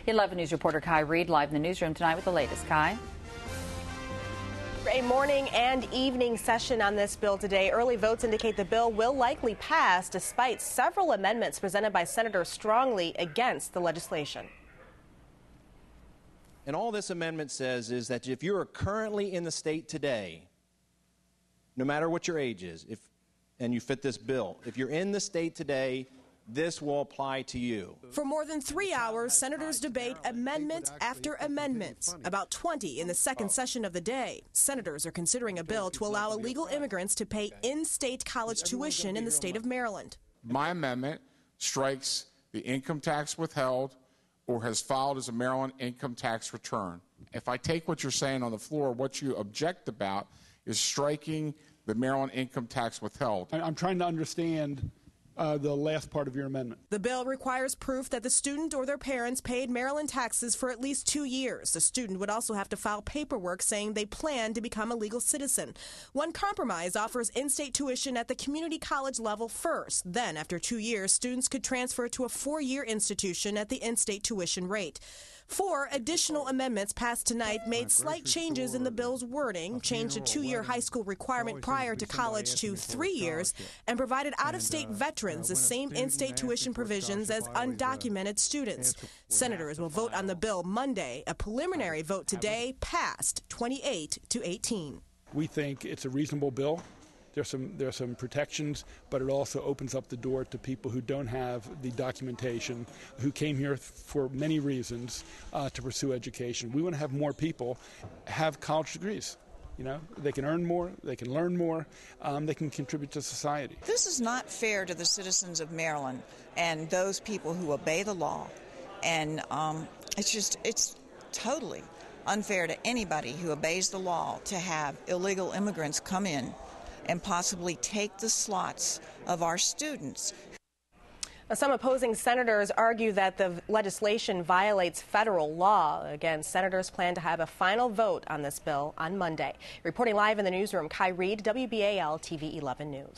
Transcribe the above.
11 News reporter Kai Reed live in the newsroom tonight with the latest. Kai? A morning and evening session on this bill today. Early votes indicate the bill will likely pass despite several amendments presented by senators strongly against the legislation. And all this amendment says is that if you are currently in the state today, no matter what your age is, and you fit this bill, if you're in the state today, this will apply to you. For more than 3 hours, senators debate amendment after amendment, about 20 in the second session of the day. Senators are considering a bill to allow illegal immigrants to pay in-state college tuition in the state of Maryland. My amendment strikes the income tax withheld or has filed as a Maryland income tax return. If I take what you're saying on the floor, what you object about is striking the Maryland income tax withheld. I'm trying to understand the last part of your amendment. The bill requires proof that the student or their parents paid Maryland taxes for at least 2 years. The student would also have to file paperwork saying they plan to become a legal citizen. One compromise offers in-state tuition at the community college level first. Then, after 2 years, students could transfer to a 4-year institution at the in-state tuition rate. 4 additional amendments passed tonight made slight changes in the bill's wording, changed a 2-year high school requirement prior to college to 3 years, and provided out-of-state veterans the same in-state tuition provisions as undocumented students. Senators will vote on the bill Monday. A preliminary vote today passed 28-18. We think it's a reasonable bill. There's some protections, but it also opens up the door to people who don't have the documentation, who came here for many reasons to pursue education. We want to have more people have college degrees. You know, they can earn more, they can learn more, they can contribute to society. This is not fair to the citizens of Maryland and those people who obey the law. And it's totally unfair to anybody who obeys the law to have illegal immigrants come in and possibly take the slots of our students. Some opposing senators argue that the legislation violates federal law. Again, senators plan to have a final vote on this bill on Monday. Reporting live in the newsroom, Kai Reed, WBAL-TV 11 News.